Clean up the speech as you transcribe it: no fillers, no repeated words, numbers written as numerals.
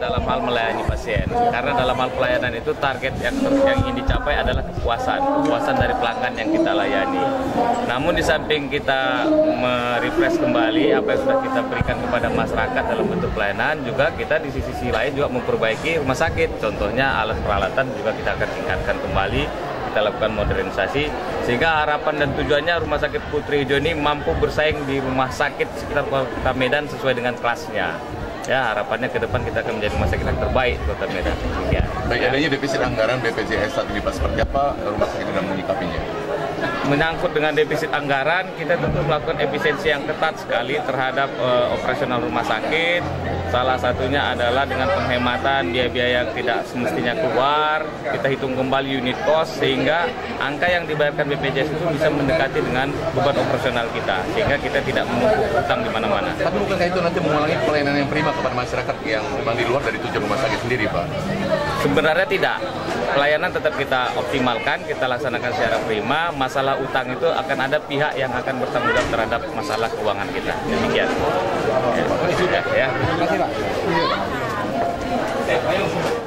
dalam hal melayani pasien. Karena dalam hal pelayanan itu target yang ingin dicapai adalah kepuasan dari pelanggan yang kita layani. Namun di samping kita merefresh kembali apa yang sudah kita berikan kepada masyarakat dalam bentuk pelayanan, juga kita di sisi lain juga memperbaiki rumah sakit. Contohnya alat peralatan juga kita akan tingkatkan kembali, kita lakukan modernisasi, sehingga harapan dan tujuannya Rumah Sakit Putri Hijau ini mampu bersaing di rumah sakit sekitar Kota Medan sesuai dengan kelasnya. Ya, harapannya ke depan kita akan menjadi rumah sakit yang terbaik di Kota Medan. Ya. Baik, adanya defisit anggaran BPJS saat ini Pak, seperti apa rumah sakit dalam menyikapinya? Menyangkut dengan defisit anggaran, kita tentu melakukan efisiensi yang ketat sekali terhadap operasional rumah sakit. Salah satunya adalah dengan penghematan biaya-biaya yang tidak semestinya keluar. Kita hitung kembali unit cost sehingga angka yang dibayarkan BPJS itu bisa mendekati dengan beban operasional kita, sehingga kita tidak menumpuk utang di mana-mana. Tapi bukankah itu nanti mengulangi pelayanan yang prima kepada masyarakat yang memang di luar dari tujuan rumah sakit sendiri, Pak? Sebenarnya tidak. Pelayanan tetap kita optimalkan, kita laksanakan secara prima. Masalah utang itu akan ada pihak yang akan bertanggung jawab terhadap masalah keuangan kita. Demikian. Ya. Terima kasih, Pak.